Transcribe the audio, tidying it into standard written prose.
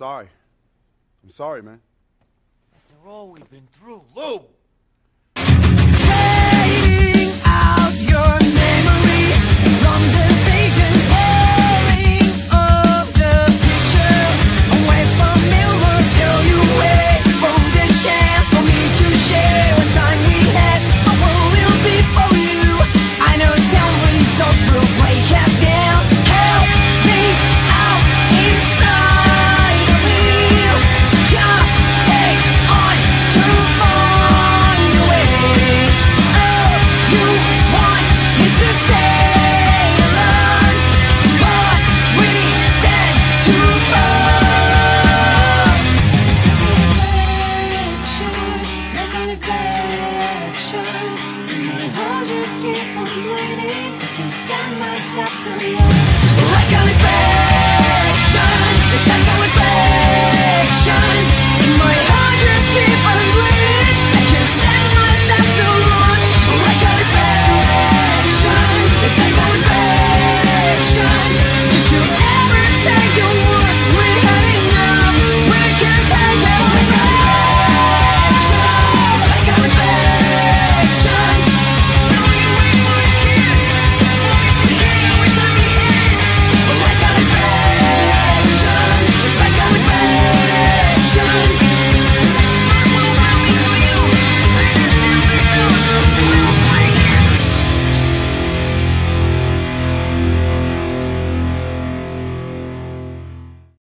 sorry. I'm sorry, man. After all we've been through, Lou! Fading out your memories from the vision, pouring of the picture away from mirrors, till you wait for the chance for me to share what time we had. My world will be for you. I know sound really talk through break us down. Help me out inside of me. Just take on to find a way. Oh, you want me to stay alone, but we stand to fall. I'll just keep on bleeding to stand myself to love. Like an infection, it's like an infection.